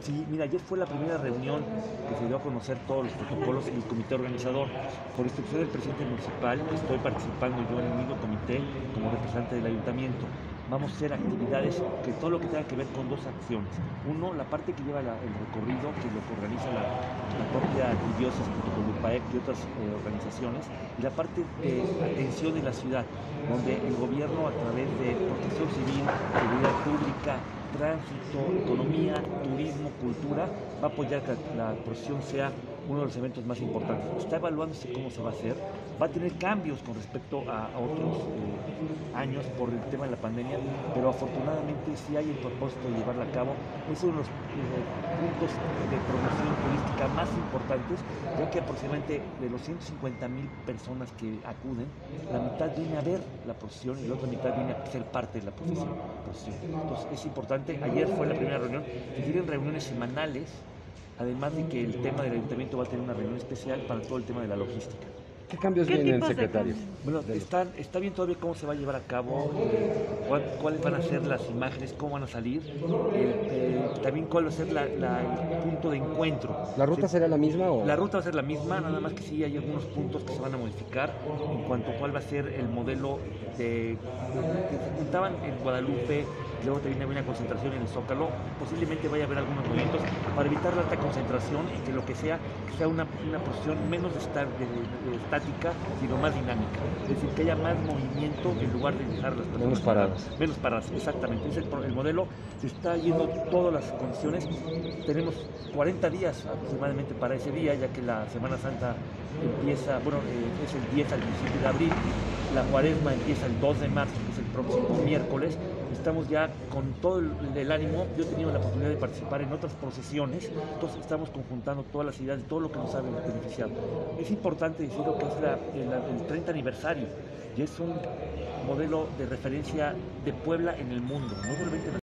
Sí, mira, ayer fue la primera reunión que se dio a conocer todos los protocolos y el comité organizador. Por instrucción del presidente municipal, estoy participando yo en el mismo comité como representante del ayuntamiento. Vamos a hacer actividades, que todo lo que tenga que ver con dos acciones. Uno, la parte que lleva el recorrido, que es lo que organiza la propia arquidiócesis junto con el PAEC y otras organizaciones, y la parte de atención en la ciudad, donde el gobierno a través de protección civil, seguridad pública, tránsito, economía, turismo, cultura, va a apoyar que la procesión sea uno de los eventos más importantes. Está evaluándose cómo se va a hacer, va a tener cambios con respecto a otros años por el tema de la pandemia, pero afortunadamente sí hay el propósito de llevarla a cabo. Es uno de los puntos de promoción turística más importantes, ya que aproximadamente de los 150,000 personas que acuden, la mitad viene a ver la procesión y la otra mitad viene a ser parte de la procesión. Entonces es importante. Ayer fue la primera reunión, se tienen reuniones semanales, además de que el tema del ayuntamiento va a tener una reunión especial para todo el tema de la logística. ¿Qué cambios vienen, secretario? Bueno, está bien todavía cómo se va a llevar a cabo, cuáles van a ser las imágenes, cómo van a salir, también cuál va a ser el punto de encuentro. ¿La ruta será la misma o...? La ruta va a ser la misma, nada más que sí hay algunos puntos que se van a modificar en cuanto a cuál va a ser el modelo que se juntaban en Guadalupe. Luego también había una concentración en el Zócalo. Posiblemente vaya a haber algunos movimientos para evitar la alta concentración y que lo que sea una procesión menos estática, sino más dinámica. Es decir, que haya más movimiento en lugar de dejar las personas menos paradas. Menos paradas, exactamente. Es el modelo. Se está yendo todas las condiciones. Tenemos 40 días aproximadamente para ese día, ya que la Semana Santa empieza, es el 10 al 17 de abril. La Cuaresma empieza el 2 de marzo, que es el próximo miércoles. Estamos ya con todo el ánimo. Yo he tenido la oportunidad de participar en otras procesiones, entonces estamos conjuntando todas las ideas de todo lo que nos ha beneficiado. Es importante decir lo que es el 30 aniversario, y es un modelo de referencia de Puebla en el mundo, no solamente en